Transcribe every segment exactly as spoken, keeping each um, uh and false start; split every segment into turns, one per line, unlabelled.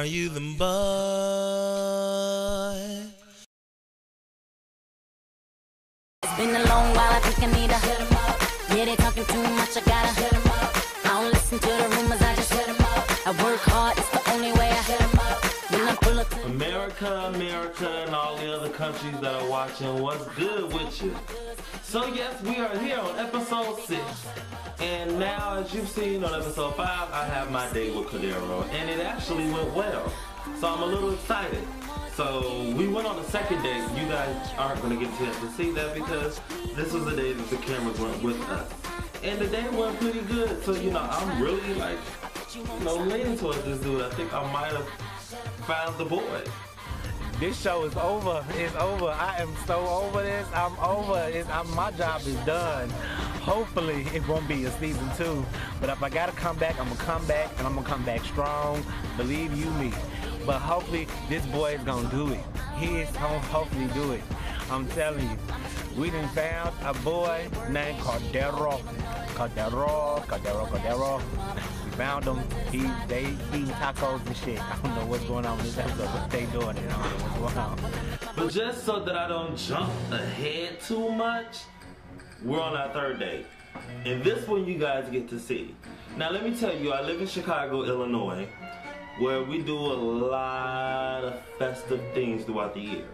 Are you the boy?
It's been a long while, I think I need to hit 'em up. Yeah, they talking too much, I gotta hit 'em up. I don't listen to the rumors, I just hit 'em up. I work hard, it's the only way I hit 'em up. When I pull up to
America, America, and all the other countries that are watching, what's good with you? So yes, we are here on episode six. And now, as you've seen on episode five, I have my date with Cordero, and it actually went well. So I'm a little excited. So we went on a second date. You guys aren't going to get a chance to see that because this was the day that the cameras weren't with us. And the day went pretty good. So, you know, I'm really like, you know, leaning towards this dude. I think I might have found the boy.
This show is over. It's over. I am so over this. I'm over. It's, I'm, my job is done. Hopefully it won't be a season two. But if I gotta come back, I'm gonna come back, and I'm gonna come back strong. Believe you me. But hopefully this boy is gonna do it. He is gonna hopefully do it. I'm telling you. We done found a boy named Cordero. Cordero, Cordero, Cordero. We found him. He, they eating tacos and shit. I don't know what's going on with this episode, but they doing it. I don't know what's going on.
But just so that I don't jump ahead too much, we're on our third date. And this one you guys get to see. Now let me tell you, I live in Chicago, Illinois, where we do a lot of festive things throughout the years.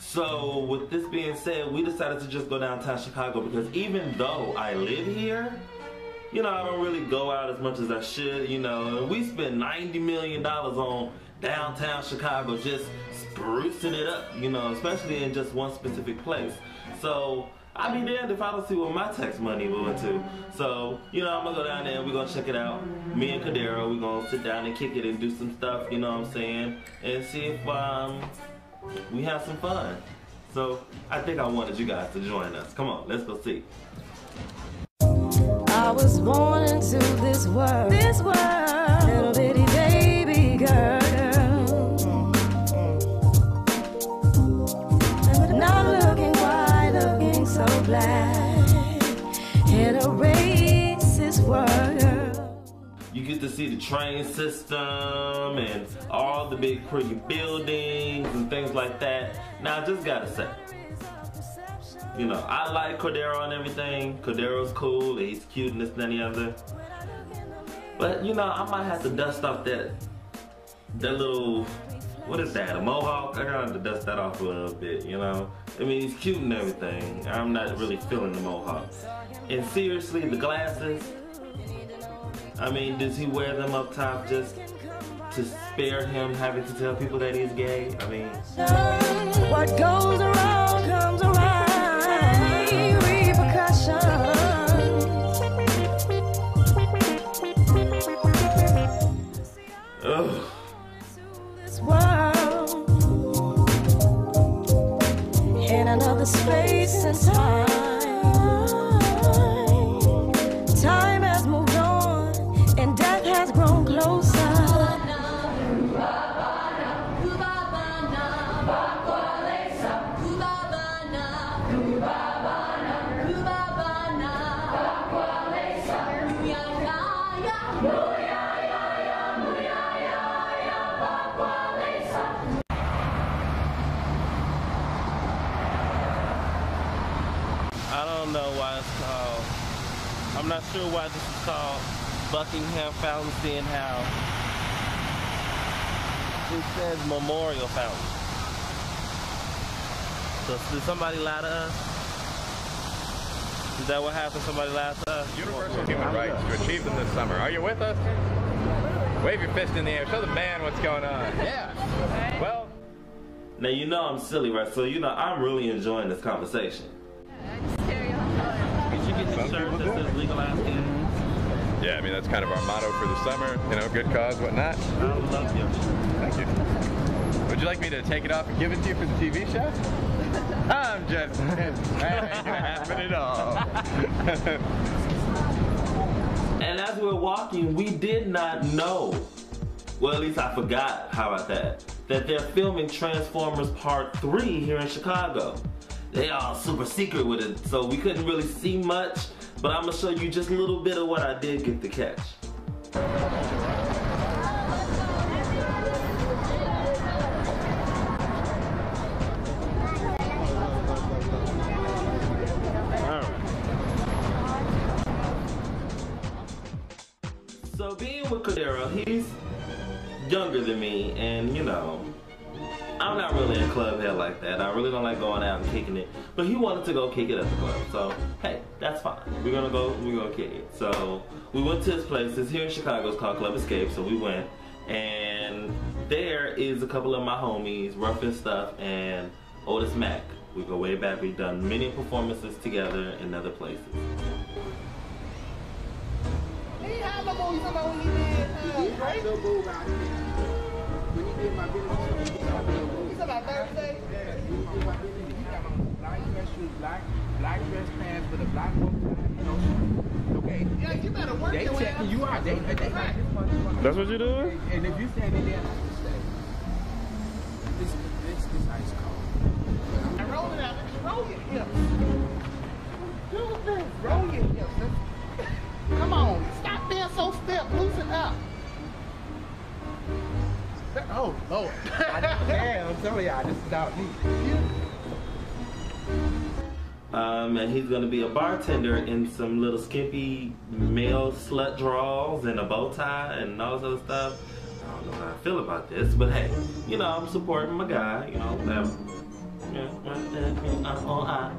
So with this being said, we decided to just go downtown Chicago because even though I live here, you know, I don't really go out as much as I should, you know. We spend ninety million dollars on downtown Chicago just sprucing it up, you know, especially in just one specific place. So I'll be damned if I don't see what my tax money went to. So, you know, I'm gonna go down there and we're gonna check it out. Me and Cordero, we're gonna sit down and kick it and do some stuff, you know what I'm saying? And see if um we have some fun. So I think I wanted you guys to join us. Come on, let's go see.
I was born into this world, this world, little bitty baby girl. Not looking white, looking so black in a racist world.
You get to see the train system and all the big pretty buildings and things like that. Now I just gotta say, you know, I like Cordero and everything. Cordero's cool, he's cute and this and the other. But you know, I might have to dust off that, that little, what is that, a mohawk? I gotta have to dust that off a little bit, you know? I mean, he's cute and everything. I'm not really feeling the mohawk. And seriously, the glasses, I mean, does he wear them up top just to spare him having to tell people that he's gay? I mean,
what goes around comes around, repercussions.
ugh.
In another space and time, time has moved on and death has grown closer.
I don't know why it's called, I'm not sure why this is called Buckingham Fountain, seeing how it says Memorial Fountain. So did somebody lie to us? Is that what happened? Somebody lied to us?
Universal human rights to achieve them this summer. Are you with us? Wave your fist in the air. Show the man what's going on. Yeah. Well.
Now you know I'm silly, right? So you know I'm really enjoying this conversation. Did you get the shirt that says legalize gay?
Yeah, I mean that's kind of our motto for the summer. You know, good cause, whatnot.
I love you.
Thank you. Would you like me to take it off and give it to you for the T V show? I'm just kidding. That ain't gonna happen at all.
And as we were walking, we did not know, well, at least I forgot, how about that, that they're filming Transformers Part three here in Chicago. They all super secret with it, so we couldn't really see much, but I'm gonna show you just a little bit of what I did get to catch. Cordero, he's younger than me, and you know, I'm not really a club head like that. I really don't like going out and kicking it. But he wanted to go kick it at the club, so hey, that's fine. We're gonna go. We're gonna kick it. So we went to his place. It's here in Chicago. It's called Club Escape. So we went, and there is a couple of my homies, Rough and Stuff, and Otis Mac. We go way back. We've done many performances together in other places.
He had no movies about when he did, uh, right? No move out here. When he did my business, he said about Thursday? Yeah, he did my business. He got on black dress shoes, black, black dress pants with a black bow tie, you know. Okay. Yeah, you better work
They
your
checking
ass.
you out. They, they, they,
That's what you doing?
and if you standing there, stay.
This, this, this ice cold. And roll it out. Roll your hips. Do this. Roll your hips. Come on. Stop being so stiff. Loosen up. Oh, Lord.
Yeah, I'm telling y'all, this is out me.
Um, and he's gonna be a bartender in some little skimpy male slut draws and a bow tie and all this other stuff. I don't know how I feel about this, but hey, you know, I'm supporting my guy, you know, that, yeah, uh, uh, uh,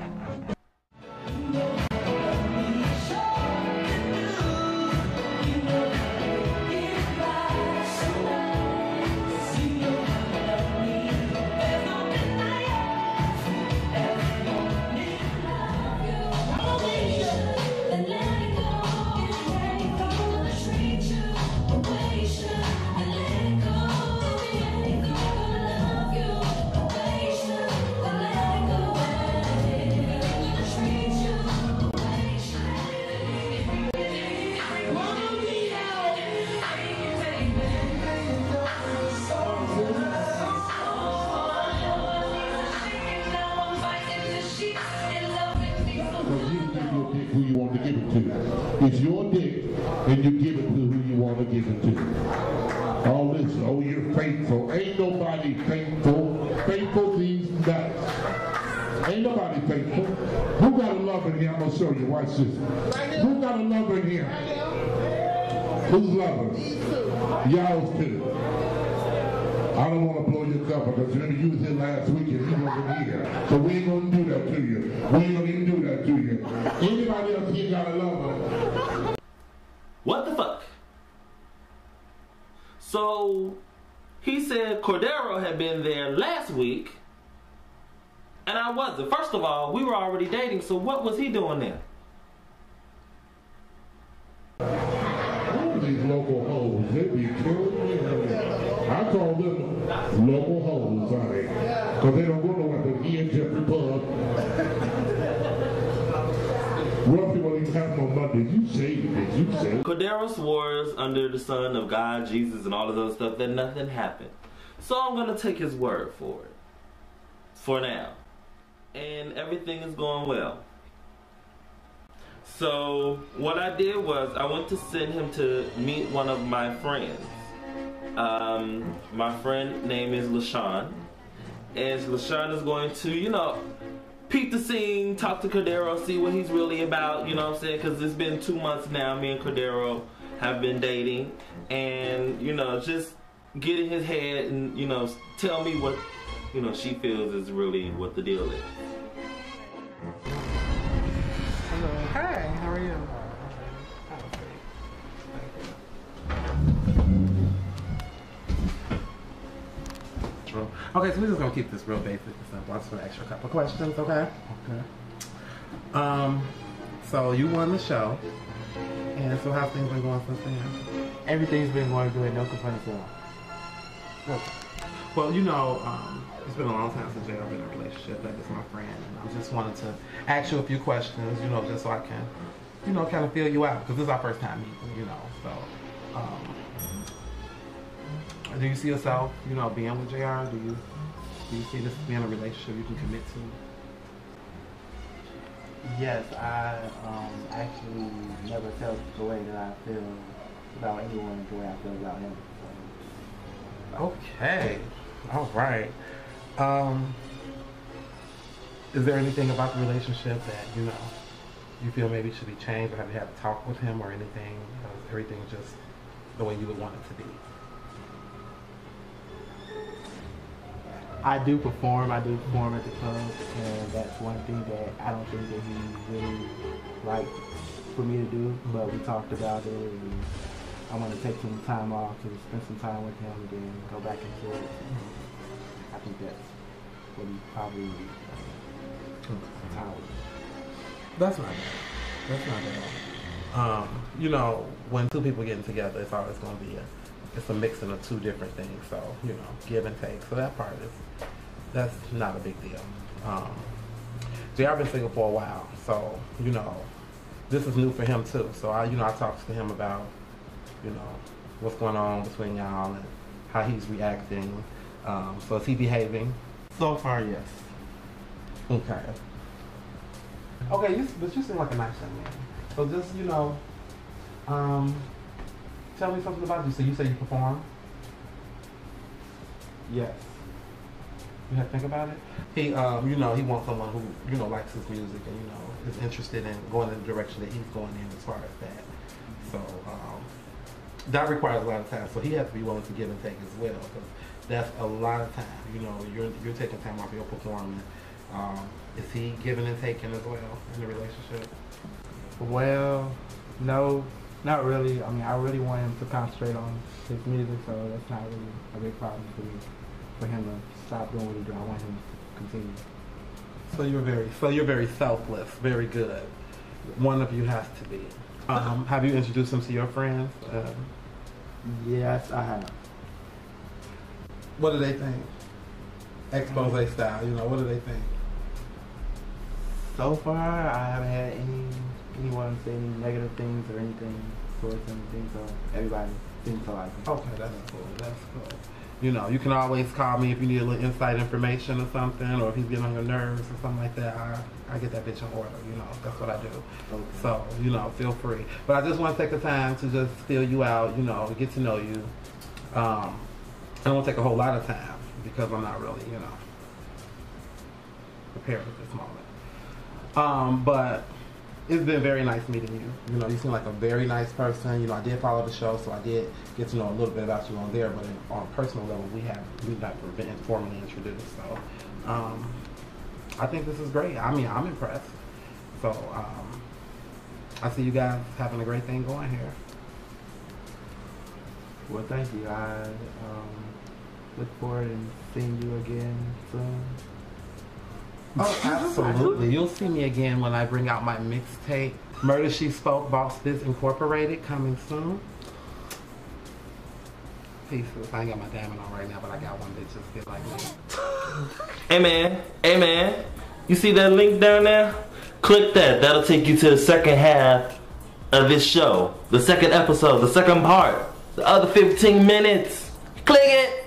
Who you want to give it to. It's your dick, and you give it to who you want to give it to. All this, oh, you're faithful. Ain't nobody faithful. Faithful these nuts. Ain't nobody faithful. Who got a lover in here? I'm going to show you. Watch this. Who got a lover in here? Who's lover? Y'all's too. I don't want to blow your cover because remember you was here last week and he wasn't here. So we ain't going to do that to you. We ain't going to even do that to you. Anybody else here got a lover?
what the fuck? So he said Cordero had been there last week, and I wasn't. First of all, we were already dating, so what was he doing there?
All these local hoes, they be killing me. I call them local hoes, honey. Because they don't go nowhere but he and Jeffrey Pub. Roughly won't even have no Monday. You say it, you say it.
Cordero swore under the sun of God, Jesus, and all of those stuff that nothing happened. So I'm going to take his word for it. For now. And everything is going well. So what I did was I went to send him to meet one of my friends. Um, my friend name is LaShawn. And LaShawn is going to, you know, peep the scene, talk to Cordero, see what he's really about, you know what I'm saying? Because it's been two months now, me and Cordero have been dating. And, you know, just get in his head and, you know, tell me what, you know, she feels is really what the deal is.
Hello. Hi, how are you?
Okay, so we're just gonna keep this real basic and simple. I just wanna ask you a couple questions, okay? Okay. Um, so you won the show, and so how's things been going since then?
Everything's been going good, no complaints at all.
Well, you know, um, it's been a long time since I've been in a relationship. Like, this is my friend, and I just wanted to ask you a few questions, you know, just so I can, you know, kind of feel you out, because this is our first time meeting, you know, so, um, do you see yourself, you know, being with J R? Do you do you see this being a relationship you can commit to?
Yes, I um, actually never felt the way that I feel about anyone the way I feel about him. So.
Okay, all right. Um, is there anything about the relationship that, you know, you feel maybe should be changed, or have you had a talk with him or anything? Or is everything just the way you would want it to be?
I do perform. I do perform at the club, and that's one thing that I don't think that he really liked for me to do. But we talked about it, and I want to take some time off to spend some time with him, and then go back into it. I think that's what he probably uh, time with.
That's not bad. That's not bad. Um, you know, when two people getting together, it's always going to be a it's a mixing of two different things. So you know, give and take. So that part is that's not a big deal. Um, J R been single for a while, so you know, this is new for him too. So I, you know, I talked to him about you know what's going on between y'all and how he's reacting. Um, so is he behaving?
So far, yes.
Okay. Okay, you, but you seem like a nice young man. So just, you know, um, tell me something about you. So you say you perform?
Yes.
You have to think about it? He, um, you know, he wants someone who, you know, likes his music and, you know, is interested in going in the direction that he's going in as far as that. So, um, that requires a lot of time. So he has to be willing to give and take as well. Because that's a lot of time. You know, you're, you're taking time off, you're performing. Um, is he giving and taking as well in the relationship?
Well, no, not really. I mean, I really want him to concentrate on his music, so that's not really a big problem for me, for him to stop doing what he's doing. I want him to continue.
So you're very, so you're very selfless, very good. One of you has to be. Um, have you introduced him to your friends? Um,
yes, I have.
What do they think? Expose style, you know, what do they think?
So far, I haven't had any anyone say any negative things or anything towards anything, so everybody seems to like him.
Okay, that's cool, that's cool. You know, you can always call me if you need a little inside information or something, or if he's getting on your nerves or something like that. I, I get that bitch in order, you know, that's what I do.
Okay.
So, you know, feel free. But I just want to take the time to just feel you out, you know, get to know you. Um, I don't want to take a whole lot of time because I'm not really, you know, prepared at this moment. Um, but it's been very nice meeting you. You know, you seem like a very nice person. You know, I did follow the show, so I did get to know a little bit about you on there. But in, on a personal level, we have we've not been formally introduced. So um, I think this is great. I mean, I'm impressed. So um, I see you guys having a great thing going here.
Well, thank you. I um, look forward to seeing you again soon.
Oh, absolutely. You'll see me again when I bring out my mixtape, Murder She Spoke, Boss Biz Incorporated, coming soon. Pieces. I ain't got my diamond on right now, but I got one that just feel like me.
Hey man, hey man, you see that link down there? Click that. That'll take you to the second half of this show. The second episode, the second part, the other fifteen minutes. Click it.